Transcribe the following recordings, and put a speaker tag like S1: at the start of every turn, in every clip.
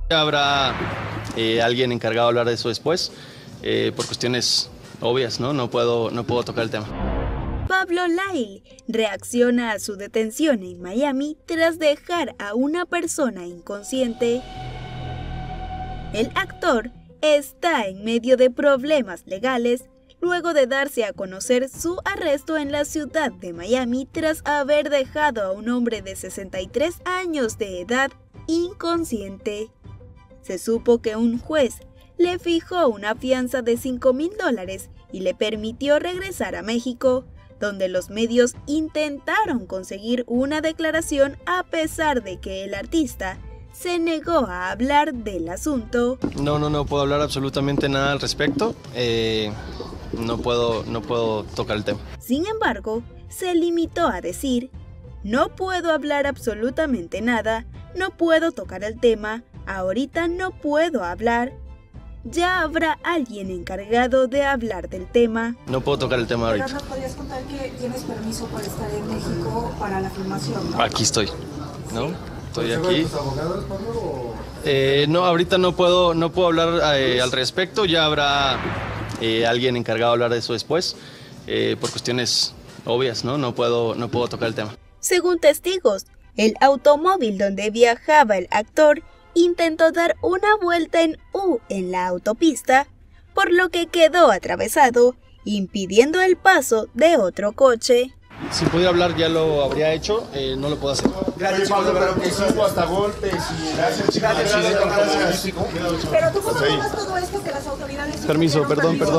S1: Habrá alguien encargado de hablar de eso después, por cuestiones obvias, ¿no? No puedo tocar el tema.
S2: Pablo Lyle reacciona a su detención en Miami tras dejar a una persona inconsciente. El actor está en medio de problemas legales luego de darse a conocer su arresto en la ciudad de Miami tras haber dejado a un hombre de 63 años de edad inconsciente. Se supo que un juez le fijó una fianza de $5,000 y le permitió regresar a México, donde los medios intentaron conseguir una declaración a pesar de que el artista se negó a hablar del asunto.
S1: No puedo hablar absolutamente nada al respecto. No puedo tocar el tema.
S2: Sin embargo, se limitó a decir: no puedo hablar absolutamente nada, no puedo tocar el tema, ahorita no puedo hablar. Ya habrá alguien encargado de hablar del tema.
S1: No puedo tocar el tema ahorita.
S3: Pero ¿nos podrías contar que tienes permiso para estar en México para la filmación, ¿no?
S1: Aquí estoy, ¿no? Estoy aquí. ¿Tus abogados, Pablo? No, ahorita no puedo hablar al respecto. Ya habrá alguien encargado de hablar de eso después, por cuestiones obvias, ¿no? No puedo tocar el tema.
S2: Según testigos, el automóvil donde viajaba el actor intentó dar una vuelta en U en la autopista, por lo que quedó atravesado, impidiendo el paso de otro coche.
S1: Si pudiera hablar ya lo habría hecho, no lo puedo hacer.
S4: Gracias, Pablo, pero que sí hubo hasta golpes y gracias.
S3: Pero tú cómo tomas todo esto que las autoridades...
S1: Permiso.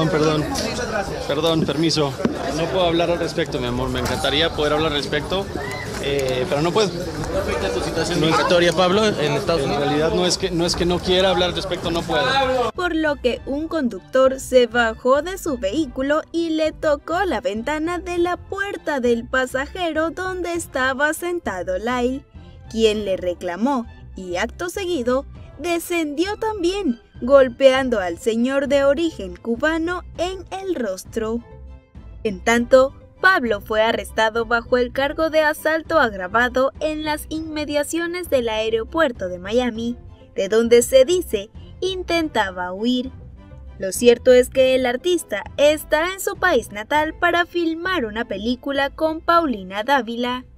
S1: Permiso. No puedo hablar al respecto, mi amor. Me encantaría poder hablar al respecto, pero no puedo.
S5: ¿No afecta tu situación migratoria, Pablo, en Estados Unidos?
S1: En realidad no es que no quiera hablar al respecto, no puedo.
S2: Por lo que un conductor se bajó de su vehículo y le tocó la ventana de la puerta del pasajero donde estaba sentado Lyle, quien le reclamó y acto seguido descendió también, golpeando al señor de origen cubano en el rostro. En tanto, Pablo fue arrestado bajo el cargo de asalto agravado en las inmediaciones del aeropuerto de Miami, de donde se dice intentaba huir. Lo cierto es que el artista está en su país natal para filmar una película con Paulina Dávila,